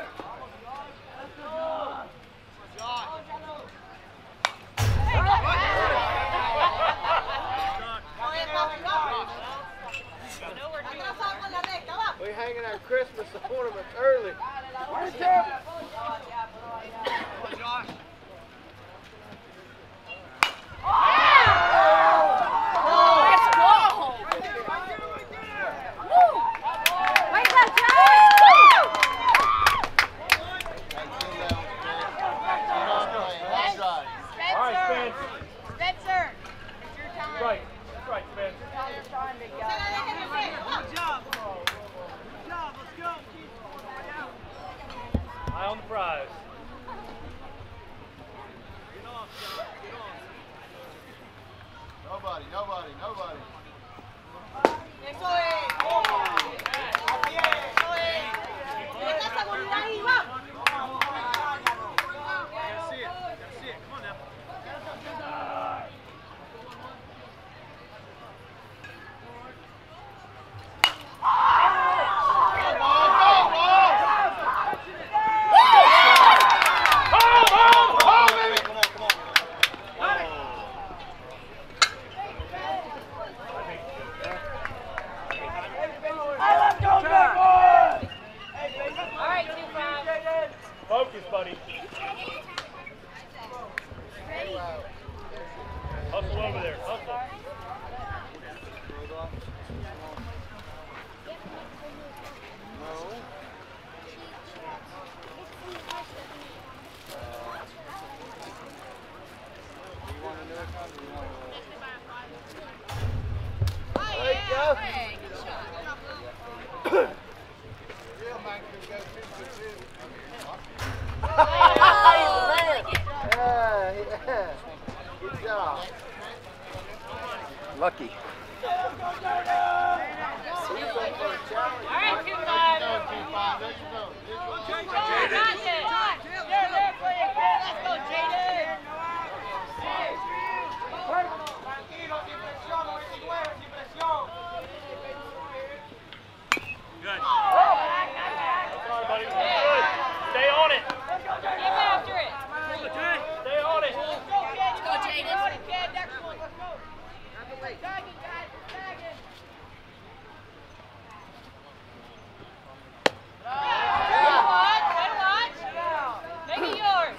Oye, papi, vamos. Atrasado con la recta, vamos. We're hanging our Christmas ornaments early. Let's go. Wait, that's right. All right, Spence. Spencer, it's your time. Right. That's right, Spence. It's your time, big guy. Eye on the prize. Nobody. Eso es. Eso es. Esta seguridad ahí, vamos. There you go. Hey, good shot. Yeah. Good job. Lucky. He's up for a challenge. All right, 2-5. There, play it, kid. Let's go, Jaden. Good. Sorry, buddy. Good. Stay on it. Keep after it. Stay on it. Let's go, Jaden. Good watch. Make it yours.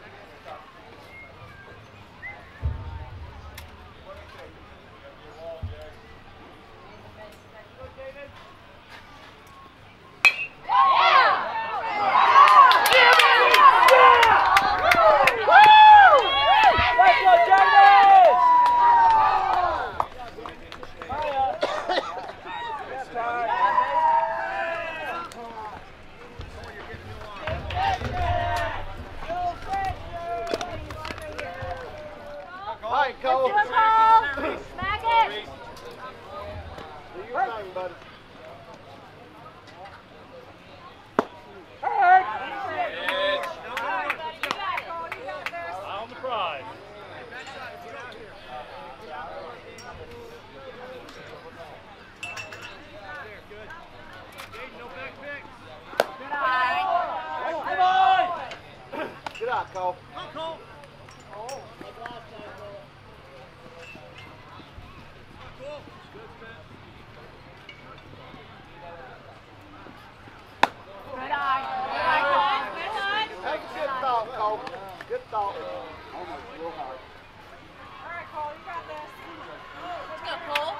All right, Cole. Smack it. Do your thing, buddy. Eye on the prize. Good eye, Cole. That's a good thought, Cole. Good thought. Almost real hard. Let's go, Cole.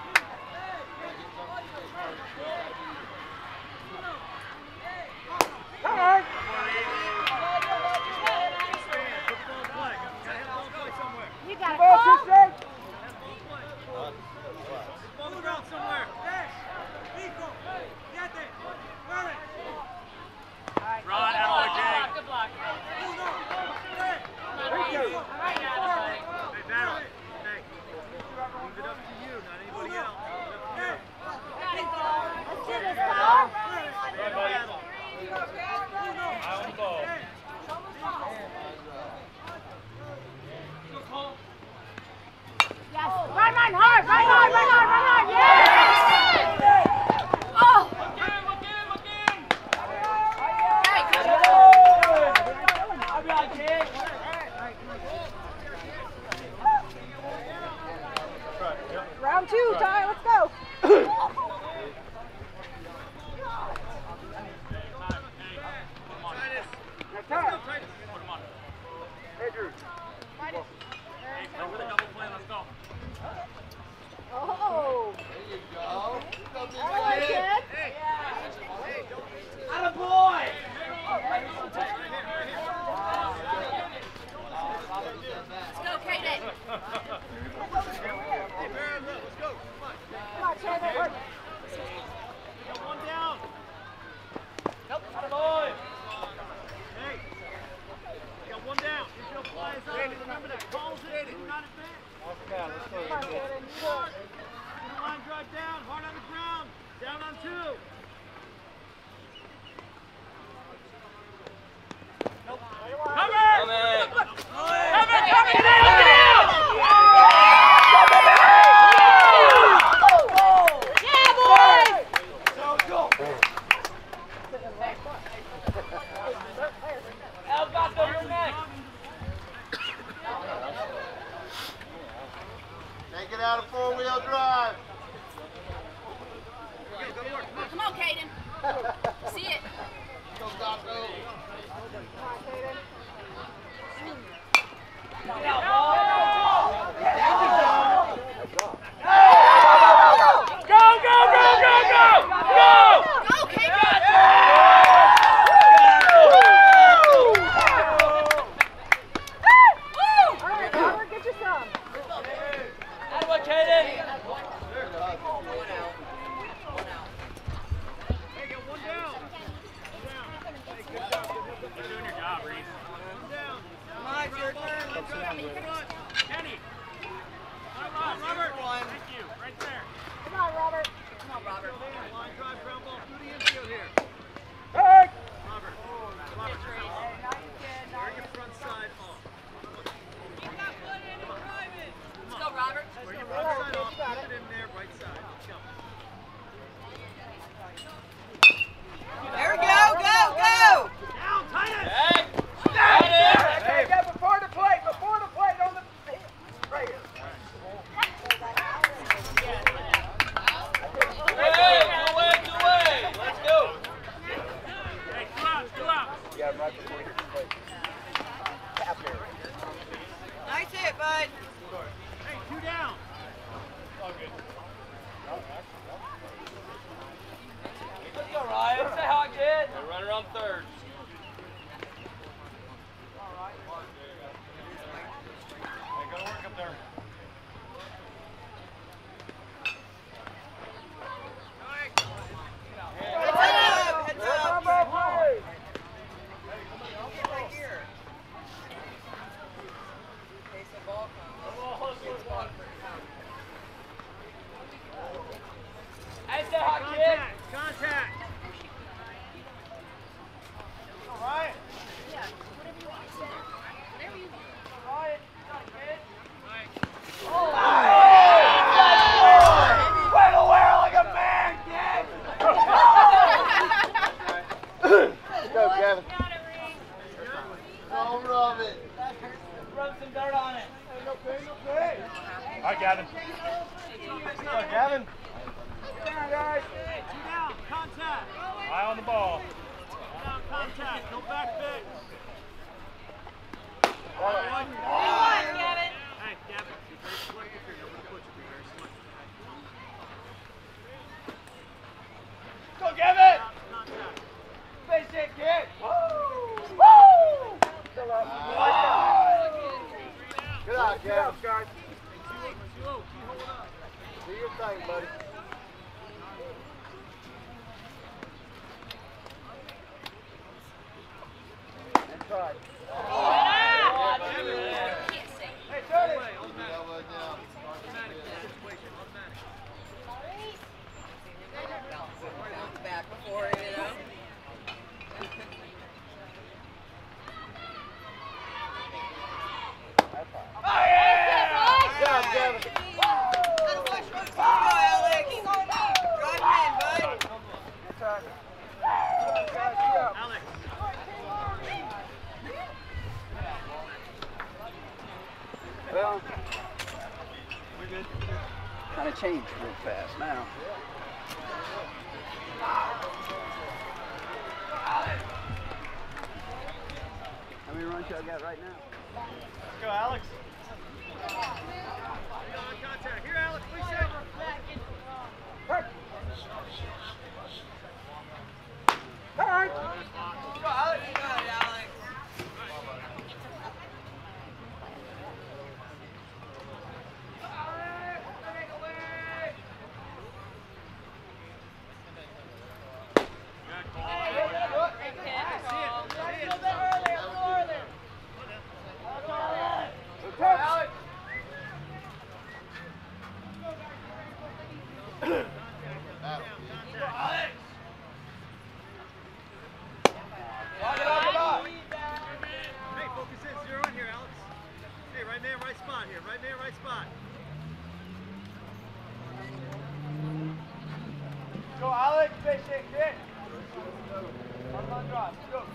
You got a call? Run, Alloy Jay. Good block. Hey, Battle. Hey. Leave it up to you, not anybody else. Let's do this, Bob. Hey, buddy. Eye on the ball. Yes. Run hard, yes! Oh! Round 2, Ty, let's go. Hey, Drew. Hey, play with a double play, let's go. Oh. There you go. All right, kid. Let's go, Kaden. Come on, Chandler, work. One down. Nope. Boy. Hey. You got one down. If your fly is out, remember that. Calls it. Do not advance. Come on, Kaden. You go. Line drive down. Hard on the ground. Down on 2. Take it out of four-wheel drive. Come on, Kaden. See it. Go, Taco. Come on, Kaden. Down. right, Gavin. Gavin. Down, guys. Hey, 2 down, contact. Eye on the ball. 2 down, contact, no back fix. Good one, Gavin. Hey, Gavin, be very selective here. Nobody puts you. Be very selective. Go, Gavin. Contact. Face it, kid. Good eye, Gavin. Guys. Do your thing, buddy. That's right. Hey, Tony. Back before, you know. Good job, Gavin. Alex. Well, kind of changed real fast now. How many runs y'all got right now? Let's go, Alex. Contact. Here, Alex, please sit. Hey, focus in. Zero in here, Alex. Hey, right man, right spot here. Right man, right spot. Go, Alex. Face it, kid. Run, drive. Let's go.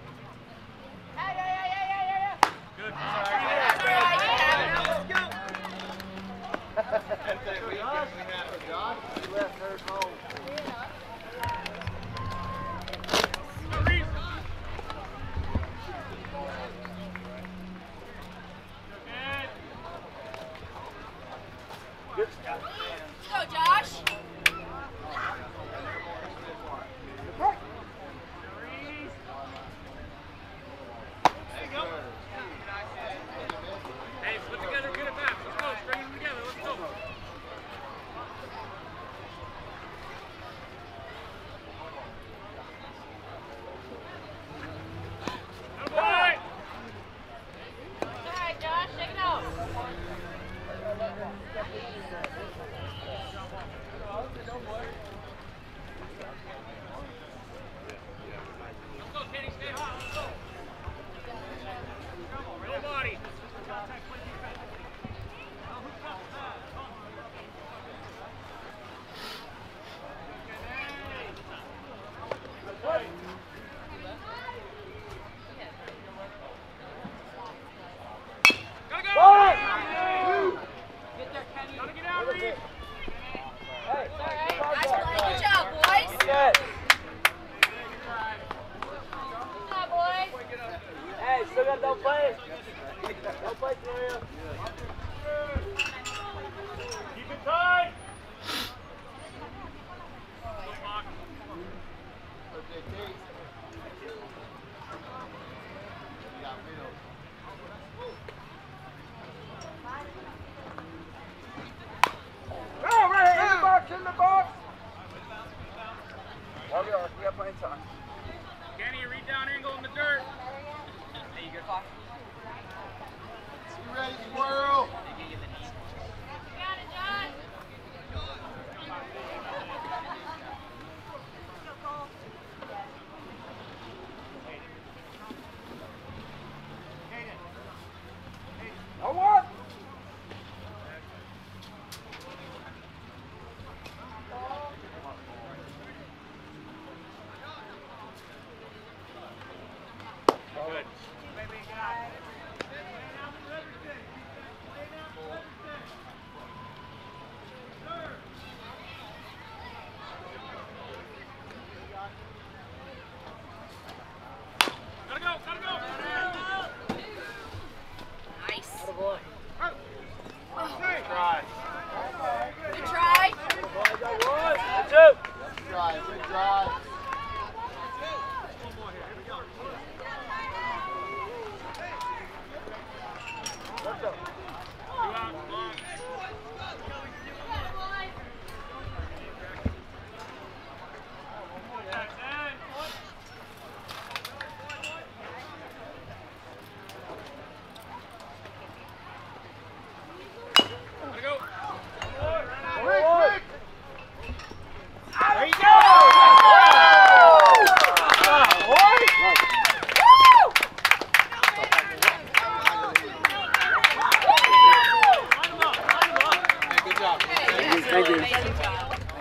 Good. That's all right, yeah. Let's go. He left hers home. Let's go, Josh. Hey, put together, get it back. Let's go. Bring them together. Let's go. Good boy. All right, Josh, shake it out. Let's go, Kenny. Stay hot. Let's go. Real body. Contact, play defense. Now, who's got the pass? Come on. Gotta go! Gotta get out, Reed! Nice play. Good job, boys. Good. Good job, boys. Hey, still got no play. No play for you. Keep it tight! Go, Ray. In the box, in the box. Oh, we are. We got plenty of time. Kenny, read down angle in the dirt. Hey, you good, Fox? You ready, squirrel? you. Thank you. Amazing job.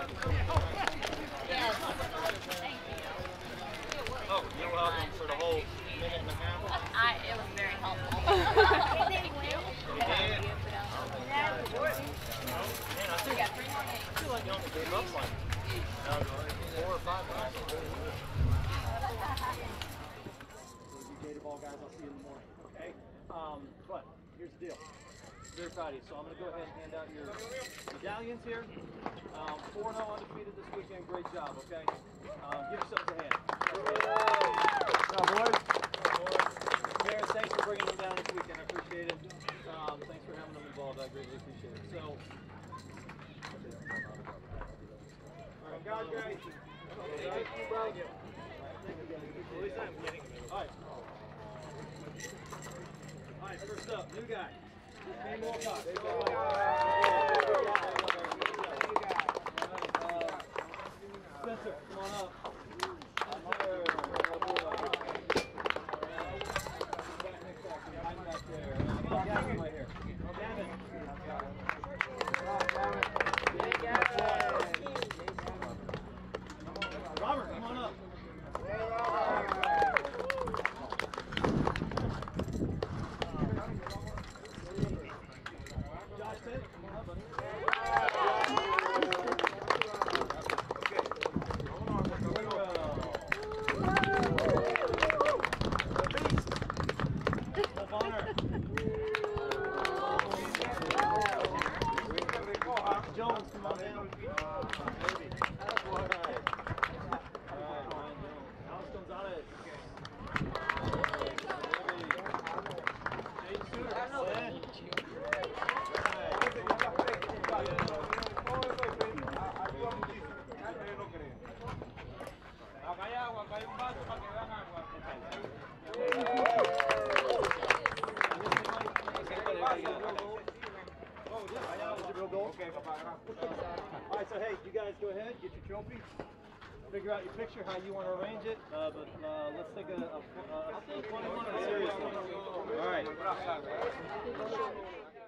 Oh, you're welcome for the whole minute and a half. It was very helpful. Did they win? Man, I think I feel like you only gave up like 4 or 5 times. You Gator Ball guys, I'll see you in the morning. Okay? But here's the deal. Very proud of you. So I'm going to go ahead and hand out your medallions here. 4-0 undefeated this weekend. Great job, okay? Give yourselves a hand. Mayor, thanks for bringing them down this weekend. I appreciate it. Thanks for having them involved. I greatly appreciate it. So, all right, guys, great. Thank you, bro. Thank you. At least I'm getting it. All right. All right, first up, new guy. Cam Walcott. Spencer, come on up. Gavin right here. Gavin. Robert, come on up. Josh Taylor, come on up, buddy. Jones, come on down. Alex Gonzalez. Jade Suter. Acá hay agua, acá hay un vaso para que vean agua. All right, so hey, you guys go ahead, get your trophy, figure out your picture, how you want to arrange it, but let's take a funny one or a serious one. All right.